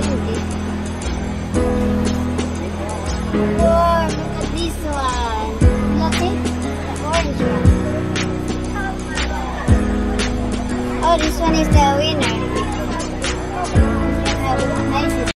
Or look at this one. Look it, the orange one. Oh, this one is the winner.